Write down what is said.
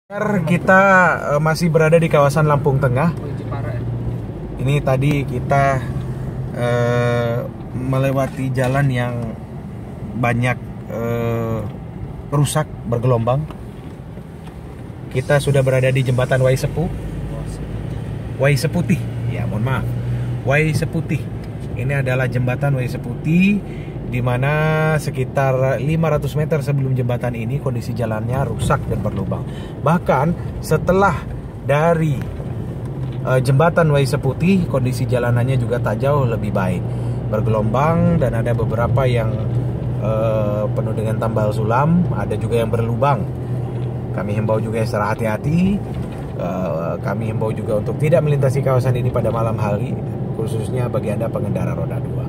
Kita masih berada di kawasan Lampung Tengah. Ini tadi kita melewati jalan yang banyak rusak bergelombang. Kita sudah berada di jembatan Wai Seputih. Ya, mohon maaf. Wai Seputih. Ini adalah jembatan Wai Seputih, di mana sekitar 500 meter sebelum jembatan ini kondisi jalannya rusak dan berlubang. Bahkan setelah dari jembatan Wai Seputih, kondisi jalanannya juga tak jauh lebih baik, bergelombang dan ada beberapa yang penuh dengan tambal sulam, ada juga yang berlubang. Kami himbau juga secara hati-hati. Kami himbau juga untuk tidak melintasi kawasan ini pada malam hari, khususnya bagi Anda pengendara roda 2.